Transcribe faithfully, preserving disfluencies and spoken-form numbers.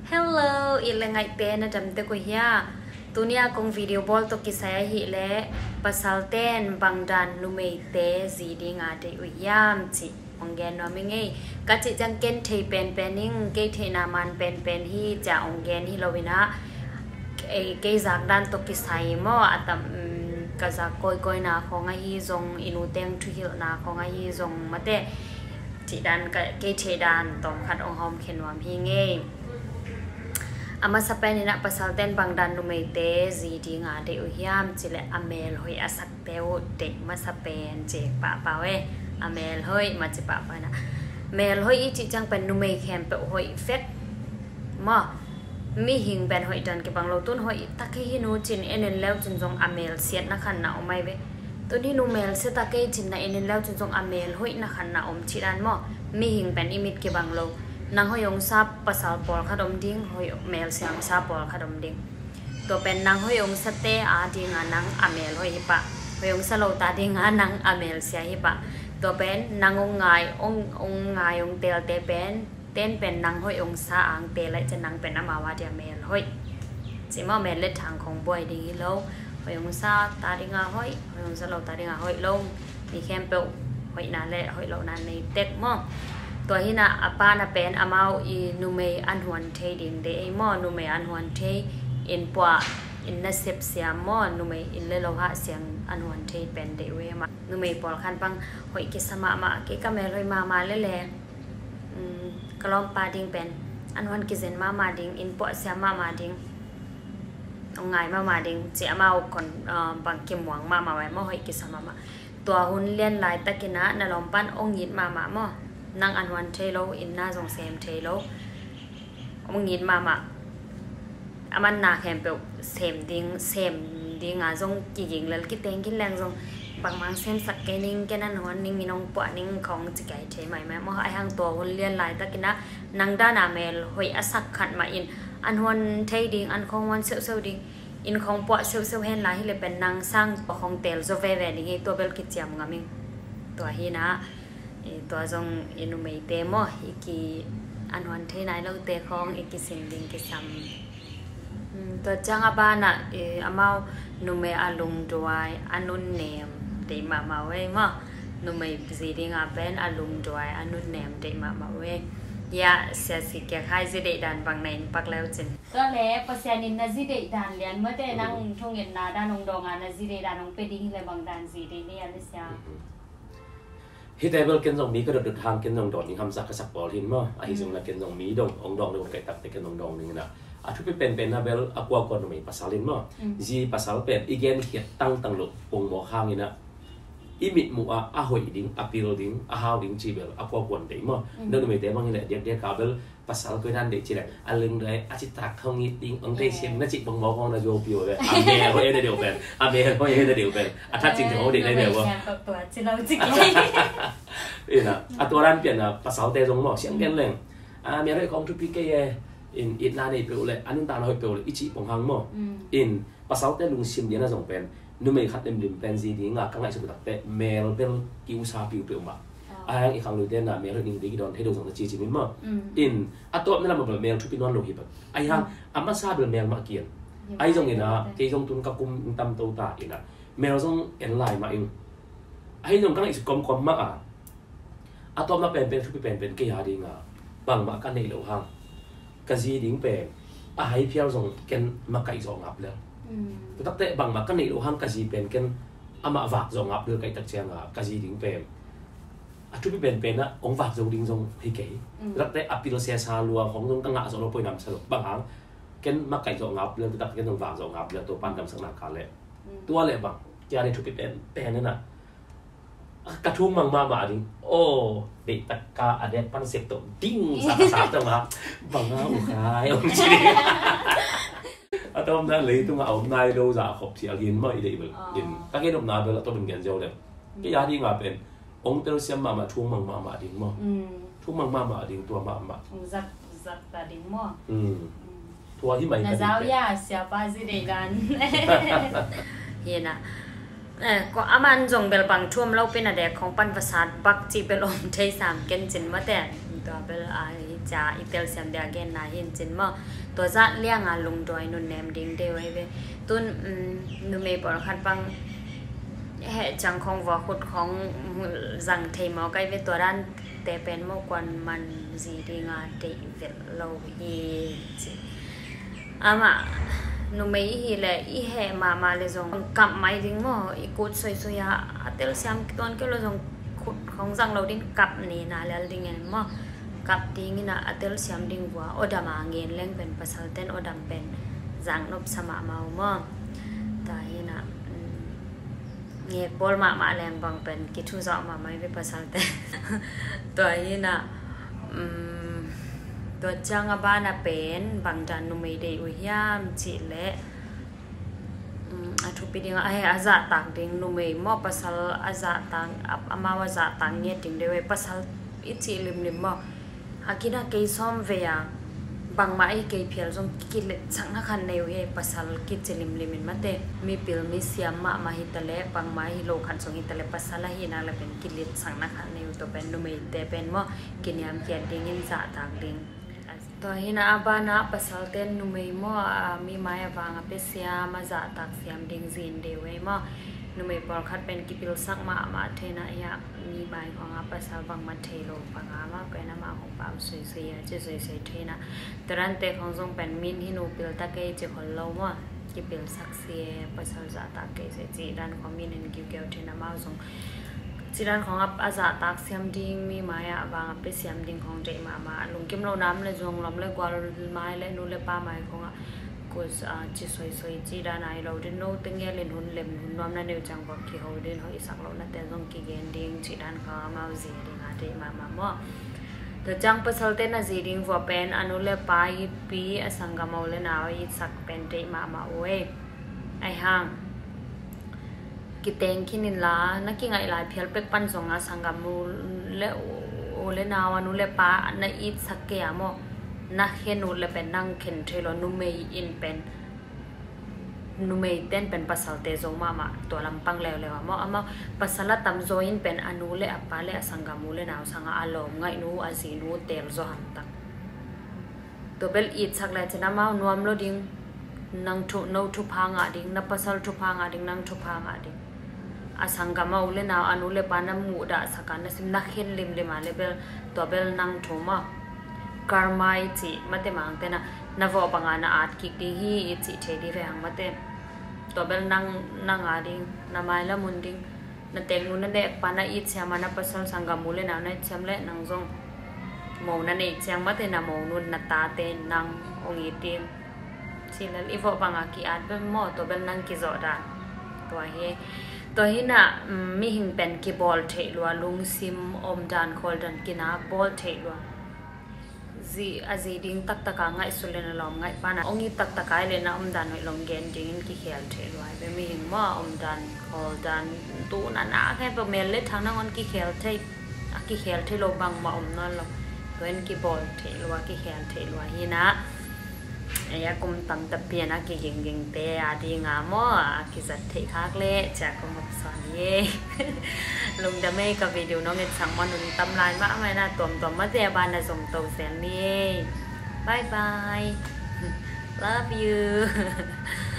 Hello อีเลงไงเต้นะจำเตกุยาตัวนี้กงวิดีโอบอลตัวกิสายหิเลภาษาเต้นบางดันนุเมเตซีดิงาเตอุยามจิองแกนว่าไม่ไงกัจจิจังเกนเทเป็นเป็นนิ่งเกเทนามันเป็นเป็นที่จะองแกนที่เราวินะเอเกจากดันตัวกิสายมั่วอัตมก็จะคอยคอยนาของไอ้ฮีจงอินุเต็งทุกิลนาของไอ้ฮีจงมาเตจิดันก็เกเทดันตอมขัดองหอมเข็นวามพิงเงอามาสเปนินะภาษาเต้นบางดันนุเมเตจีดีงาเดอุยามจิเลอเมลหอยอาศักเตวเด็กมาสเปนเจปะปะเวอเมลหอยมาจิปะปะนะเมลหอยอีจิจังเป็นนุเมแคมเปหอยเฟกมอมีหิงเป็นหอยดันเก็บบางเราต้นหอยตะกี้ฮินูจินเอ็นเแล้วจนจงอเมลเสียดนักขันนะอมไม่เวตัวนี้นุเมลเสตะกี้จินนะเอ็นแล้วจนจงอเมลหอยนักขันนะอมชิดันมอมีหิงเป็นอิมิดเก็บบางเรานางหอยองซาภาษาปอลขดมดิ้งหอยเมลเสียงซาปอลขดมดิ้งตัวเป็นนางหอยองสเตอาดิ้งอ่ะนางอเมลหอยฮิปะหอยองสโลตาดิ้งอ่ะนางอเมลเสียฮิปะตัวเป็นนางองไงององไงองเตลเตเป็นเต้นเป็นนางหอยองซาอังเตลและจะนางเป็นอมาวาเดียเมลหอยสิมาเมลเล็ดทางของบอยดิ้งฮิโลหอยองซาตาดิ้งอ่ะหอยหอยองสโลตาดิ้งอ่ะหอยลงมีแคมเปลหอยนั่นแหละหอยเหล่านั้นในเต็กมั่งตัวที่น่ะอาปาน่ะเป็นอามาอีนูเมอันหวนเทดิงเดไอมอนูเมอันหวนเทอินปัวอินนัสเซปเสียมอนูเมอินเลโลหะเสียงอันหวนเทเป็นเดเวมานูเมปอลคันปังหอยกิสมามาเกกะเมลอยมามาเลเลอืมกลอมปาดิงเป็นอันหวนกิเซนมามาดิงอินปัวเสียมามาดิงเอาไงมามาดิงเสียมาเอาคนเอ่อบางกิมหวังมามาไว้มอหอยกิสมามาตัวหุ่นเลียนลายตะกินะนลอมปันองยิดมามามอนางอันวันเทโลอินนาจงเซมเทโลมึงยินมามาอามันนาแคมเปลเซมดิ้งเซมดิ้งอ่ะจงกี่ยิงแล้วกี่เต็งกี่แรงจงบางบางเซมสักแกนิ่งแกนั่นหัวนิ่งมีน้องปวดนิ่งของจิกไก่เทใหม่ไหมมอไอหางตัวหุ่นเลียนลายตะกินะนางด้านอาเมลหอยอสักขัดมาอินอันวันเทดิ้งอันของวันเซลเซลดิ้งอินของปวดเซลเซลเห็นลายที่เลยเป็นนางสร้างปะของเตลโซเวเวนี่ตัวเบลกิจยามงามิงตัวฮีนะตัวจงอินุเมเตมออีกีอันวันเทนายเราเตะของอีกีสิงดิงกิซัมตัวจังอาบานะเออามานุเมอาลุงดวยอานุนเนมเดมามาเวมอนุเมซีดิงอาเป็นอาลุงดวยอานุนเนมเดมามาเวยาเสียสิแกใครจะได้ดันบางในปักแล้วจินก็แล้วภาษานินนาจิได้ดันเรียนเมื่อแต่นั่งทงเงินนาด้านองดองอานาจิได้ดันองไปดิ้งเลยบางดันสิได้เนี่ยลิเซียฮิตเบิลเกินตรงนี้ก็เดินทางเกินตรงดอนนี่คำสักกษักบอลหินมั้งไอ้ส่วนนั้นเกินตรงนี้ดงองดองดงไก่ตักแต่เกินตรงดองนี่นะอาทุกเป็นเป็นนะเบลอักวากอนมีภาษาลินมั้งจีภาษาเป็นอีเกนเขียนตั้งตั้งหลุดปงหมอข้างนี่นะอิมิดมัวอาหอยดิ้งอาปิโรดิ้งอาฮาวดิ้งจีเบลอักวากอนเดมั้งนั่นไม่เดมั้งนี่แหละเดียกเดียกกาเบลภาษาก็นั่นเด็กจีเลยอันลึงเลยอาจิตรักเขางี้ดิ้งองเตเชียนนั่นจิปงหมอข้างนะโยปิโอเลยอาเมย์เขาเองได้เดียวเป็นอาเมย์เขาเองได้เดียวเป็นอาทัดจริงเขาเด็กได้เดียวว่าตัวจิเราจิเอ็นะอ่ะตัวร้านเปลี่ยนอ่ะภาษาเตะตรงหมอเสียงเปลี่ยนเลยอ่ามีอะไรของทุกปีเกย์อินอินลาในเปลี่ยนเลยอันนู้นตาเราเปลี่ยนเลยอิจิปงหังหมออินภาษาเตะลุงชิมเดียน่าสงเป็นนุ่มไม่ขัดเต็มดิมเป็นซีดีงาข้างในสุดตัดเตะเมลเป็นกิวซาปิวเปลี่ยนมาอ่าอีกครั้งเลยเดนน่ะเมลดิ้งดิ้งดอนให้ดูสังเกตจีจีมิมอ่ะอินอ่ะตัวนั่นแหละมันเป็นเมลทุกปีนอนลงหิบไอ้ฮะอามาซาเป็นเมลมาเกียนไอ้ตรงนี้นะที่ตรงตุนกับกุมตำโตตาอินะเมลตรงเอ็นไลน์มาเองไอ้ตรงข้างในสุดกลมกลมมากอ่ะอะตัวมาเป็นเป็นทุกเป็นเป็นกี่หาดิ้งอ่ะบางมากันในเหลวห้างกะซีดิ้งเป็นอะให้เพียวส่งกันมาไก่ส่งอับแล้วแต่ตั้งแต่บางมากันในเหลวห้างกะซีเป็นกันอะมาฝากส่งอับเดือไก่ตักเชียงอ่ะกะซีดิ้งเป็นอะทุกเป็นเป็นนะองฝากส่งดิ้งส่งให้เก๋ตั้งแต่อภิรเสียชาลัวของตรงตั้งหน้าส่งเราไปนำสรุปบางครั้งกันมาไก่ส่งอับเรื่องตั้งกันส่งฝากส่งอับแล้วตัวปั้นดำสังนักการเลยตัวเลยบางจะได้ทุกเป็นเป็นนั่นน่ะกระทุ่มมังมามาดิโอ้เด็กตะกาอเดปันเสกตัวดิ้งสาสาตัวมาบังอาอุคายองชีอะตัวนั้นเลยตัวมาเอานายดูจ่าขบเสียกินไม่ได้เลยกินก็แค่ดมนาไปแล้วตัวเป็นเงินเจ้าเลยก็ยาดีมาเป็นองค์เตลเซียมมามาทุ่งมังมามาดิ้งมั่งทุ่งมังมามาดิ้งตัวมามาจักจักตาดิ้งมั่งทัวที่ใหม่น่าจะเอายาเสียป้าสิเดกันเห็นอ่ะเออก็อามันจงเบลบางช่วงเราเป็นอะไรของปันภาษาบักจีเบลอมเทสามเกนจินมาแต่ตัวเบลไอจ่าอีเตลเสียมเดียเกนนาเห็นจินมอตัวจัดเลี้ยงอ่ะลุงดอยนุ่นแนมดิ้งเดวไว้เวตุนนุ่มเมย์ปอคัดปังเหตุจังของวัวขุดของจังเทมอไกเวตัวด้านแต่เป็นมกวนมันจีดีงาเดเวลโลฮีจิอามานุ่มเมย์ฮีเลยอีเหมามาเลยจงกับไม้ดิ้งมออีกุดสวยๆอ่ะเตลเสียมตอนก็เลยจงขุดของจังเราดิ้งกับนี่นะแล้วดิ้งเงินมอกับดิ้งนะอัตลเสียมดิ้งวัวอดามาเงินเล่งเป็นภาษาเต้นอดามเป็นจังนบสมาเมามอแต่ฮินะเงี้ยบอลมามาแรงบางเป็นกิทุจอมาไม่เป็นภาษาเต้นตัวฮินะตัวจังบ้านเป็นบางจานนุ่มไม่ได้อุยยามจิเละอาทุปีดิ้งไอ้อาจารย์ต่างดิ้งนุ่มไม่มอภาษาอาจารย์ต่างอามาวาจารย์ต่างเงี้ยดิ้งเดวภาษาอิจิลิมลิมมอHakina kay som veya bang mai kay phial jong kilet changna khan neu he pasal ki chilim limin mate mi pil mi siam ma ma hitale bang mai lo khan song hitale pasala hi na la pen kilet changna khan neu to pen no me te pen mo kiniam kian ding in za tak ding to hina abana pasal ten nu me mo mi mai awanga pe siam ma za tak siam ding zin de we mo nu me por khat pen ki pil sak ma ma thena yaมีใบของอัปสาวบังมัทเทโลปังอามาเป็นน้ำมาของปามสวยๆจะสวยๆเทนะแต่รันเตของทรงเป็นมินที่นูปิลตะเกยจะคนเราว่าจะปิลสักเสียภาษาจากตะเกยเสียจีดันของมินเห็นกิวเกลเทนะมาทรงจีดันของอัปอาจารย์ตักเสียมดิ้งมีไม้อะบางอัปเสียมดิ้งของเจมามาลุงกิมเราน้ำเลยจงล้อมเลยกว่าไม้เลยนูเลยป้าไม้ของอ่ะกูจะจีสวยๆจีด้านไหนเราเดินโน้ตตั้งเงี้ยเล่นหุ่นเล่มหุ่นน้อมนั่นเดียวจังบอกที่เขาเดินเขาอีสักเรานั่นแต่ต้องกี่เกนดิ้งจีด้านเขามาเอาจีดิ้งอาเดมามามั่วแต่จังภาษาเต้นน่ะจีดิ้งวัวเป็นอนุเล่ป้ายปีอสังกามเอาเล่นเอาอีสักเป็นเดมามาเว้ยไอห่างกิเตงขินินลานักกิ่งไอลายเพียลเป็กปันสงอาสังกามูเล่โอเล่นเอาอนุเล่ป้าในอีสักเกียโมนักเขียนนูเลยเป็นนั่งเขียนเทลนุเมย์อินเป็นนุเมย์เต้นเป็นภาษาเตจงมามาตัวลำปังแล้วเลยว่ามั่วมั่วภาษาละตัมโซอินเป็นอนุเลอปาเลสังกามูเลนาวสังอาลมไงนูอาศีนูเตลโซหันตักตัวเบลอีดสักเลยจะน้ำมานวมโลดิ้งนั่งทุนูทุพางาดิ้งนับภาษาทุพางาดิ้งนั่งทุพางาดิ้งอาสังกามาอุเลนาวอนุเลปานามูดาสักการนั่นสินักเขียนลิมลิมาเลเบลตัวเบลนั่งทุมาkarmai chi mate mangte na navo bangana art ki ti hi chi thedi ve hang mate to bel nang nang ading na mai la munding na teng nu na de pana i chama na pasal sangam mule na na chamle nang jong mo na ne chang mate na mo nu na ta te nang ong i tim silal i vo banga ki art be mo to bel nang ki zo da to he to hi na mi hing pen ki ball the lwa lung sim om dan khol dan ki na ball the lwa gì à gì đinh tắc tắc cả ngay xuân lên lòng ngay ba na ông ấy tắc tắc cái lên na ông đàn nội lòng ghen đinh cái khéo thế loại về mình mà ông đàn họ đàn tụ nã nã cái bờ mèn lên thằng nó ăn cái khéo thế cái khéo thế lâu bằng mà ông nó lòng cái cái bol thế loại cái khéo thế loại hi na ai cũng tăng tập biên á cái geng geng tê à đi ngã mà cái giật thế khác lệ chả có một sòn yeลุงจะไม่กับวิดีโอน้องเงินสั่งมันหนุนตำลายมากไหมนะตัวตัวมาเจียบานนะส่งตัวเสียงนี่บายบาย love you